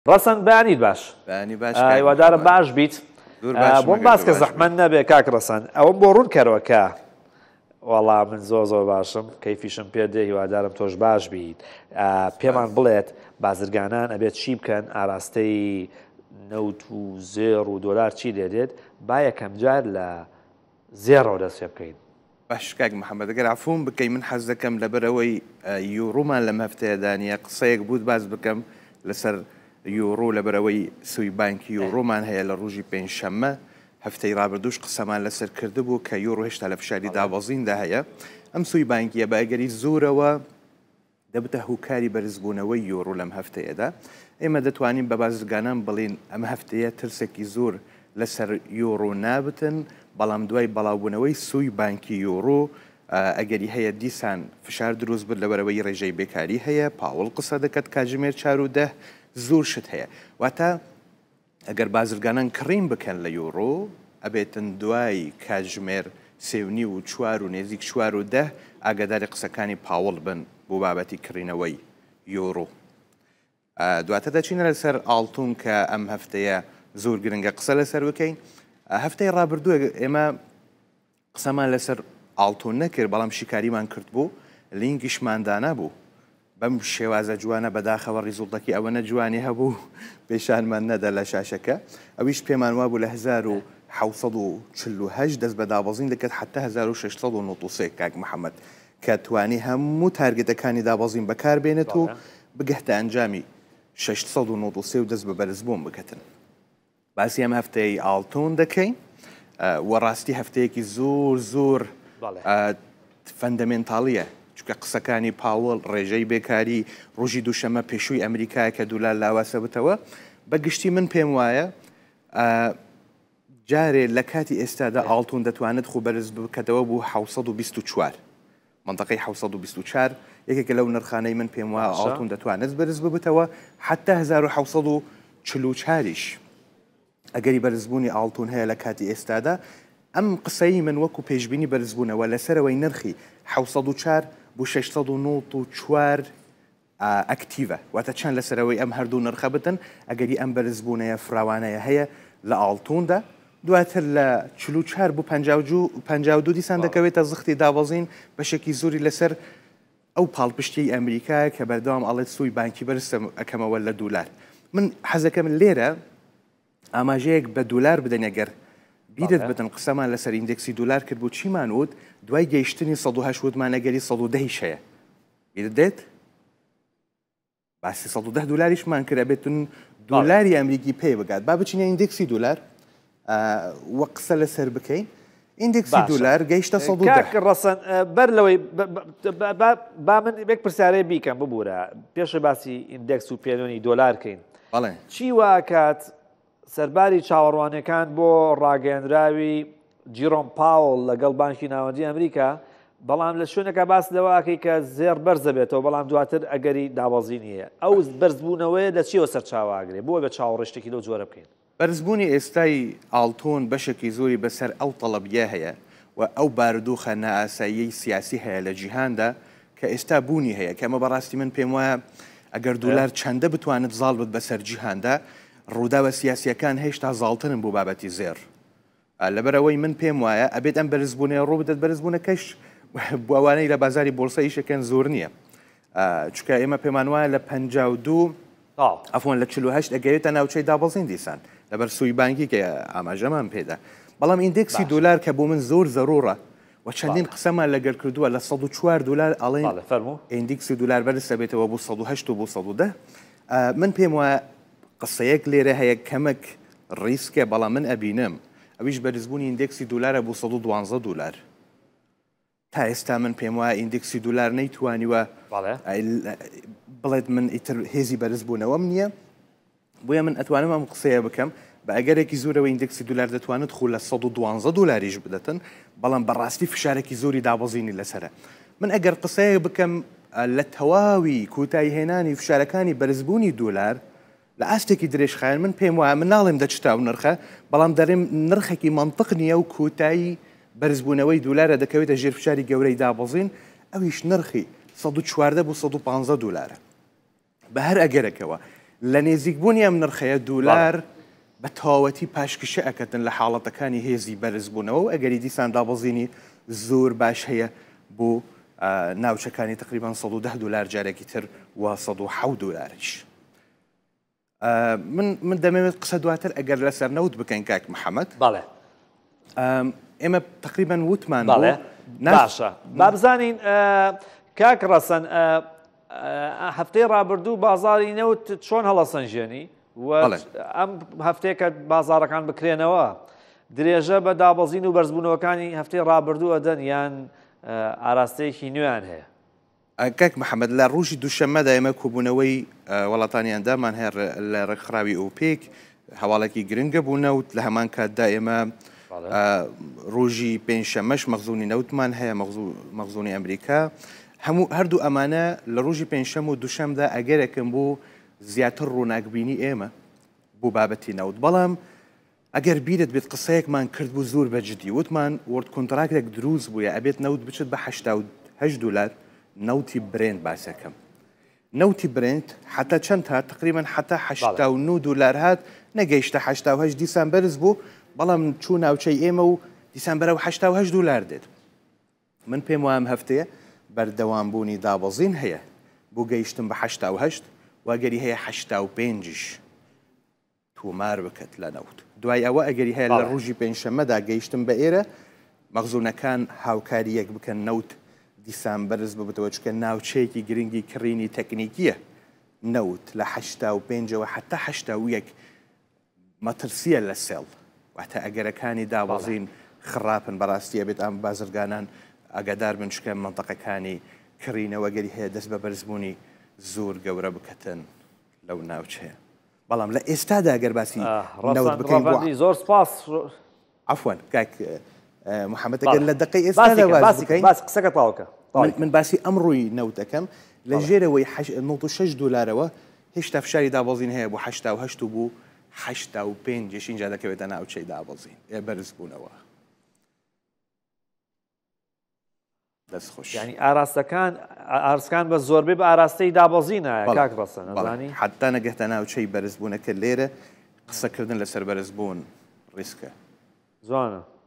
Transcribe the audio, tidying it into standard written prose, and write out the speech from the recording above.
ڕەسەن بەیانی باش هیوادارم باش بیت بۆم باس کە زەحمەت نەبێ کاک ڕەسەن ئەوەم بۆ ڕوون کەرەوەکە وەڵا من زۆر باشم کەیفیشم پێ دێ هیوادارم تۆش باش بیت پێمان بڵێت بازرگانان ئەبێت چی بکەن ئاراستەی نەوت و زێڕ و دۆلار چی دێدێت با یەکەم جار لە زێڕەوە دەست پێ بکەین باش کاک محەممەد ئەگەر عفوم بکەی من حەز دەکەم لەبەرەوەی یوڕۆمان لەم هەفتەیەدانە قسەیەک بوت باز بکەم لەسەر یۆڕۆ لەبەرەوەی سوی بانکی یۆڕۆمان هەیە لە ڕۆژی پێنجشەممە هەفتەی ڕابردوش قسەمان لەسەر کردبوو کە یۆڕۆ هێشتا لە فشاری دابەزیندا هەیە ئەم سوی بانکیە بە ئەگەری زۆرەوە دەبتە هوکاری بەرزبوونەوەی یۆڕۆ لەم هەفتەیەدا ئێمە دەتوانین بە بازرگانان بڵین ئەم هەفتەیە ترسێکی زۆر لەسەر یۆڕۆ نابتن بەڵام دوای بەڵاوبوونەوەی سوی بانکی یۆڕۆ ئەگەری هەیە دیسان فشار دروست بێت لەبەرەوەی ڕێژەی بێکاری هەیە پاوەڵ قسە دەکات کاتژمێر 4 زۆر شت هەیە واتە ئەگەر بازرگانان کڕین بکەن لە یۆڕۆ ئەبێتن دوای کاتژمێر 3 و 4 و نێزیک 4 ئاگاداری قسەکانی پاوەڵ بن بۆ بابەتی کڕینەوەی یۆڕۆ دواتە دەچینە لەسەر ئاڵتون کە ئەم هەفتەیە زۆر گرنگە قسە لەسەر بکەین هەفتەی ڕابردووە ئێمە قسەمان لەسەر ئاڵتون نەکرد بەڵام شیکاریمان کرد بوو لینکیشماندانا بوو بەم شێوازە جوانە بەداخەوە ڕیزوڵتەکی ئەوە نەجوانی هەبوو پێشانمان نەدا لە شاشەکە ئەویش پێمان وابوو لە 1940 دەست بە دابەزین دەکات حتا 1693 کاک محەممەد کە توانی هەموو تارگێتەکانی دابەزین بەکاربێنێت و بگەهتە ئەنجامی 693 و دەست بە بەرزبوون بکەتن باسی ئەم هەفتەی ئاڵتۆن دەکەین وەڕاستی هەفتەیەکی زۆر فەندەمێنتاڵیە چکە قسەکانی پاوەڵ ڕێژەی بێکاری ڕۆژی دووشەمە پێشووی ئەمریکای کە دولار لاواسە بتەوە بەگشتی من پێم وایە جارێ لە کاتی ئێستادا ئاڵتون دەتوانێت خو بەرز بکەتەوە بوو 1924 منطقەی 1924 یەکێکە لەو نرخانەی من پێم وایە ئاڵتون دەتوانێت بەرز ببتەوە حتا 1940 ئەگەری بەرزبوونی ئاڵتون هەیە لە کاتی ئێستادا ئەم قسەی من وەکو پێشبینی بەرزبوونەوە لەسەرەوەی نرخی 1940 بۆ 694 ئەکتیڤە واتە چەند لەسەرەوەی ئەم هەردوو نرخە بتن ئەگەری ئەم بەرزبوونەیە فراوانەیە هەیە لە ئاڵتوندا دواتر لە 44 بۆ 52 دیسان دەکەوێتە زختی دابەزین بەشێکی زۆری لەسەر ئەو پاڵپشتی ئەمریکا کە بەردەوام ئەڵێت سوی بانکی بەرزە ئەەکەمەوە لە دولار من حەزەکەم لێرە ئاماژەیەک بە دولار بدەن ئەگەر بیرت بتن قسەمان لەسەر ئیندێکسی دولار کرد بۆ چیمان وت دوای گەیشتنی 180 مانەگەری 110 شەیە بیرت دێت باسی 110 دولاریشمان کرد بێتون دولاری ئەمریکی پێ بگات با بچینە ئیندێکسی دولار وە قسە لەسەر بکەین ئیندێکسی دولار گەیشتە 110 ڕەسەن بەر لەوەی با من بێک پرسیارەیە بیکەم ببوورە پێش باسی ئیندێکس و پێنۆنی دۆلارکەین چی واکات سەرباری چاوەڕوانەکان بۆ ڕاگەیەنراوی جیرۆم پاوڵ لەگەڵ بانکی ناوەندی ئەمریکا بەڵام لە شوێنەکە باس لەوەکەی کە زێر بەرزە بێتەوە بەڵام دواتر ئەگەری دابەزینیە ئەو بەرزبوونەوەی لە چیەوە سەر چاواگرێ بۆ بە چاوەڕێشتێکی لەو جۆرە بکەین بەرزبوونی ئێستای ئاڵتۆن بەشێکی زۆری بەسەر ئەو تەڵەبیە هەیە و ئەو بارودۆخە نائاساییەی سیاسی هەیە لە جیهاندا کە ئێستا بوونی هەیە کە ئەمە بەڕاستی من پێم وایە ئەگەر دولار چەندە بتوانێت زاڵ بێت بەسەر جیهاندا ڕووداوە سیاسیەکان هێشتا زاڵترن بۆ بابەتی زێر لەبەرەوەی من پێم وایە ئەبێت ئەم بەرزبوونەیە ڕوو بدەت بەرزبوونەکەش بۆ ئەوانەی لە بازاری بۆرسە ئیشەکەن زۆر نییە چکە ئێمە پێمان وایە لە 52 ئەفۆن لە 48 ئەگەوێتە ناوچەی دابەزین دیسان لەبەر سوی بانکی کە ئاماژەمان پێدا بەڵام ئیندێکسی دولار کە بۆ من زۆر زەڕۆڕە و چەندین قسەمان لەگەر کردووە لە 104 دلار ئەڵێن ئیندێکسی دولار بەرز بێتەوە بۆ 108 و بۆ 110 من پێم وایە قسەیەک لێرە هەیە کەمێک ڕیسکە بەڵام من ئەبینم ئەویش بەرزبوونی ئیندێکسی دولارە بۆ 112 دلار تا ئێستا من پێم وایە ئیندێکسی دولار نەیتوانیوە بڵێت من ئیتر هێزی بەرزبوونەوەم نییە بۆیە من ئەتوانم ئەم قسەیە بکەم بە ئەگەرێکی زۆرەوە ئیندێکسی دولار دەتوانێت خو لە 112 دلاریش بدەتن بەڵام بەڕاستی فشارێکی زۆری دابەزینی لەسرە من ئەگەر قسەیە بکەم لە تەواوی کۆتایی هێنانی فشارەکانی بەرزبوونی دولار لە ئاستێکی درێژخایەن من پێم وایە من ناڵێم دەچتا و نرخە بەڵام دەڕێم نرخێکی منطق نییە و کۆتایی بەرزبوونەوەی دولارە دەکەوێتە ژێر فشاری گەورەی دابەزین ئەویش نرخی 114 بۆ 115 دلارە بە هەر ئەگەرەکەوە لە نێزیکبوونی ئەم نرخەیە دولار بە تەواوەتی پاشکشە ئەکەتن لە حاڵەتەکانی هێزی بەرزبوونەوە و ئەگەری دیسان دابەزینی زۆر باش هەیە بۆ ناوچەکانی تقریبان 110 دلار جارێکی تر و 107 دلاریش. من دەمەوێت قسە دواتر ئەگەر لەسەر نەوت بکەین کاک محەممەد. بەڵێ ئێمە تقریبان وتمان باشە بابزانین کاک ڕەسەن هەفتەی ڕابردوو بازاری نەوت چۆن هەڵەسەنجێنی ئەم هەفتەیەکە بازارەکان بکرێنەوە درێژە بە دابەزین و بەرزبوونەوەکانی هەفتەی ڕابردوو ئەدەن یان ئاراستەیەکی نوێیان هەیە. کاک محەممەد لە ڕۆژی دووشەممەدا ئێمە کۆبوونەوەی وڵاتانیاندامان هەر لە ڕێکخراوی ئۆپێک هەواڵێکی گرنگە بوو نەوت لە هەمان کاتدا ئێمە ڕۆژی پێنجشەمەش مەخزوونی نەوتمان هەیە مەخزوونی ئەمریکا هەردوو ئەمانە لە ڕۆژی پێنجشەم و دووشەمدا ئەگەرێکم بۆ زیاتر ڕووناکبینی ئێمە بۆ بابەتی نەوت بەڵام ئەگەر بیرت بێت قسەیەکمان کرد بوو زۆر بەجددی وتمان وەرد کۆنتراکتێک دروست بووە ئەبێت نەوت بچێت بە 8 دلار نەوتی برێند باسەکەم نەوتی برێند حتا چەند هات تقریبان حتا 89 دلار هات نەگەیشتە 88 دیسان بەرز بوو بەڵام چوو ناوچەی ئێمە و دیسان بەرەو 88 دلار دێت من پێم وام هەفتەیە بەردەوامبوونی دابەزین هەیە بۆ گەیشتم بە 88 واگەری هەیە 85ش تۆمار بکەت لە نەوت دوای ئەوە ئەگەری هەیە لە ڕۆژی پێنجشەممەدا گەیشتم بە ئێرە مەخزوونەکان هاوکاری یەک بکەن نەوت دیسان بەرز ببێتەوە چکە ناوچەیەکی گرنگی کڕینی تەکنیکیە نەوت لە 85ەوە حتا 81 مەترسیە لە سێڵ واتە ئەگەرەکانی دابەزین خراپن بەڕاستیە بێت ئەم بازرگانان ئاگادار بن چکە منتەقەکانی کڕینەوە گەری هەیە دەست بە بەرزبوونی زۆر گەورە بکەتن لەو ناوچەیە بەڵام لە ئێستادا ئەگەر باسی نەوت بکەین زۆر سپاس عەفوان کاک محەممەد ئەگەر لە دقەی ئێستا باسی قسەکە تاوکە من باسی ئەمڕۆی نەوتەکەم لە ژێرەوەی 96 دلارەوە هێشتا فشاری دابەزین هەیە بۆ 88 و بوو 85 اینجا دەکەوێتە ناوچەی دابەزین بەرز بوونەوە دەستخۆش ینی ئاراسەکان بە زۆربەی بە ئاراستەی دابەزینە کاک ڕەسەن حتا نەگەتە ناوچەی بەرزبوونەکە لێرە قسەکردن لەسەر بەرزبوون ڕیسکە جوانە